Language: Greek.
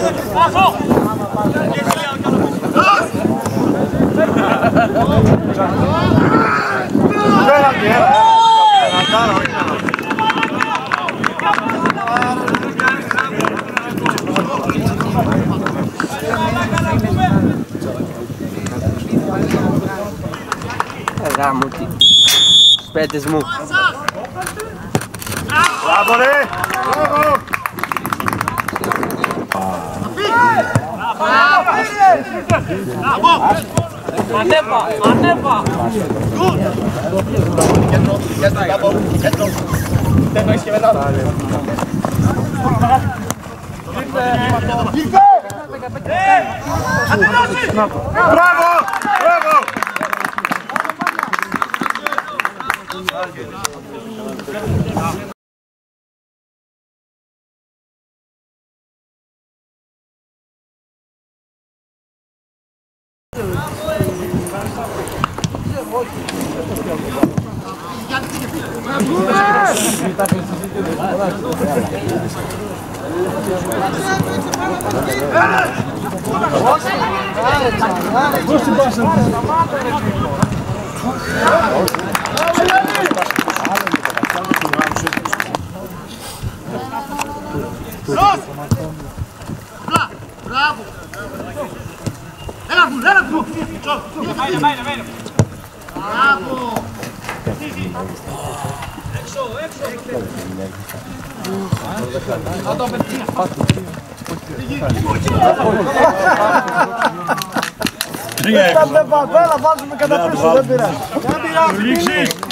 Γάμο τι σπέτες μου. Μπράβο ρε! Ανέβα, ανέβα! Κέντρο! Δεν έχεις και μετά. Μπράβο! Μπράβο! Bravo! Έλα βου! Μπράβο! Έλα, βάζουμε κατά πίσω, δεν πειράζει.